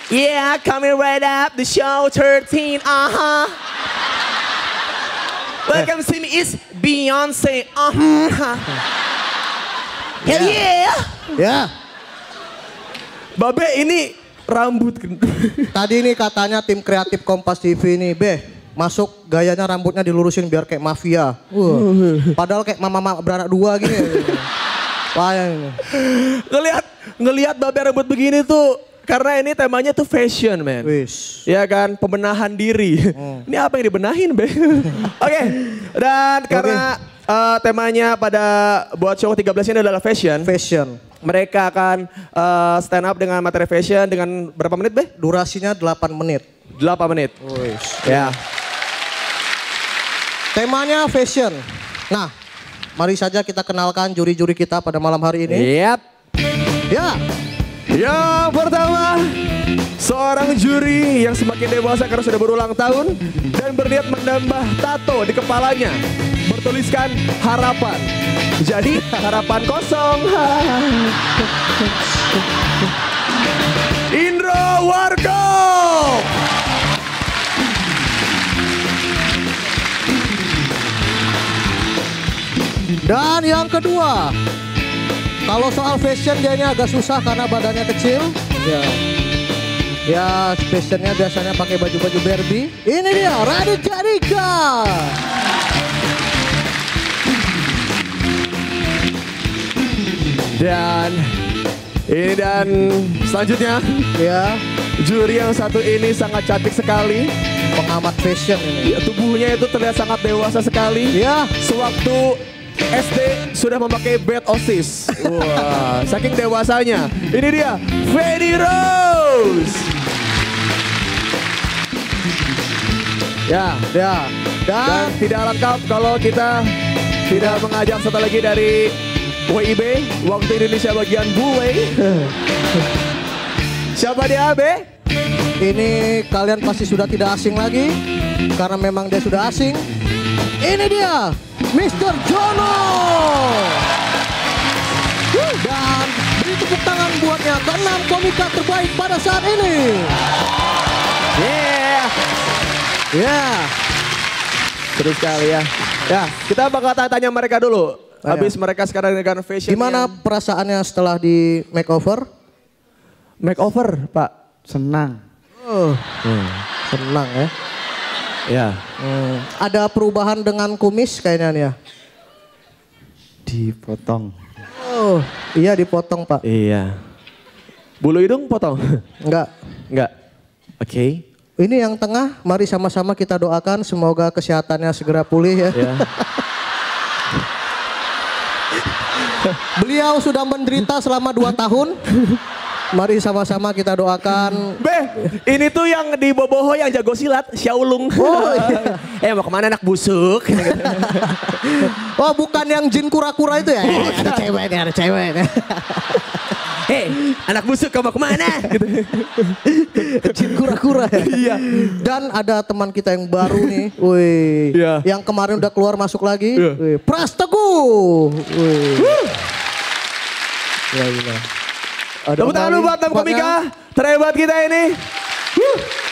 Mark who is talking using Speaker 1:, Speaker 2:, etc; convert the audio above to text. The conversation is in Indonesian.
Speaker 1: Yeah, coming right up the show 13. Welcome to me is Beyonce. Hell yeah.
Speaker 2: Ya.
Speaker 1: Babe ini rambut.
Speaker 2: Tadi ini katanya tim kreatif Kompas TV ini, masuk gayanya rambutnya dilurusin biar kayak mafia. Padahal kayak mama beranak dua gini. Wah, ini.
Speaker 1: Ngelihat Babe rambut begini tuh karena ini temanya tuh fashion, man.
Speaker 2: Wis.
Speaker 1: Ya kan, pembenahan diri. Ini apa yang dibenahin, Be? Oke, dan karena temanya pada buat show 13 ini adalah fashion.
Speaker 2: Fashion.
Speaker 1: Mereka akan stand up dengan materi fashion dengan berapa menit, Be?
Speaker 2: Durasinya 8 menit.
Speaker 1: 8 menit.
Speaker 2: Wis.
Speaker 1: Ya.
Speaker 2: Temanya fashion. Nah, mari saja kita kenalkan juri-juri kita pada malam hari ini.
Speaker 1: Yap.
Speaker 2: Ya.
Speaker 1: Yang pertama, seorang juri yang semakin dewasa karena sudah berulang tahun dan berniat menambah tato di kepalanya. Bertuliskan harapan. Jadi harapan kosong. Indro Warkop.
Speaker 2: Dan yang kedua, kalau soal fashion dia ini agak susah karena badannya kecil. Ya. Ya, fashionnya biasanya pakai baju-baju Barbie. Ini dia, Raditya Dika.
Speaker 1: Dan selanjutnya,
Speaker 2: Ya,
Speaker 1: juri yang satu ini sangat cantik sekali.
Speaker 2: pengamat fashion ini.
Speaker 1: Tubuhnya itu terlihat sangat dewasa sekali.
Speaker 2: Ya,
Speaker 1: Sewaktu SD sudah memakai bed osis. Wah, saking dewasanya. Ini dia, Feni Rose. Ya,
Speaker 2: ya.
Speaker 1: dan tidak lengkap kalau kita tidak mengajak satu lagi dari WIB, Waktu Indonesia bagian Bule. Siapa dia, Be?
Speaker 2: Ini kalian pasti sudah tidak asing lagi karena memang dia sudah asing. Ini dia, Mr. Jono. Dan beri tepuk tangan buatnya ke-6 komika terbaik pada saat ini.
Speaker 1: Yeah.
Speaker 2: Ya,
Speaker 1: Seru sekali ya. Ya, kita bakal tanya mereka dulu. Habis mereka sekarang dengan fashion.
Speaker 2: gimana perasaannya setelah di makeover?
Speaker 1: Makeover, Pak?
Speaker 3: Senang.
Speaker 2: Senang ya.
Speaker 1: Ya.
Speaker 2: Ada perubahan dengan kumis kayaknya nih ya.
Speaker 3: Dipotong.
Speaker 2: Oh, iya dipotong Pak.
Speaker 1: Iya. Bulu hidung potong?
Speaker 2: Enggak.
Speaker 1: Enggak. Oke.
Speaker 2: Ini yang tengah, mari sama-sama kita doakan semoga kesehatannya segera pulih ya.
Speaker 1: Ya.
Speaker 2: Beliau sudah menderita selama 2 tahun. Mari sama-sama kita doakan.
Speaker 1: Ini tuh yang di Boboho yang jago silat, Xiaolong.
Speaker 2: Oh, iya.
Speaker 1: Mau kemana anak busuk?
Speaker 2: Oh, bukan yang jin kura-kura itu ya? Ada cewek nih, ada cewek nih.
Speaker 1: Hei, anak busuk kamu kemana?
Speaker 2: Jin kura-kura ya?
Speaker 1: Iya.
Speaker 2: Dan ada teman kita yang baru nih. Wih.
Speaker 1: Iya.
Speaker 2: Yang kemarin udah keluar masuk lagi.
Speaker 1: Iya.
Speaker 2: Wih. Pras Teguh. Wih. Gila.
Speaker 1: Tepuk tangan dulu buat 6 komika terhebat kita ini.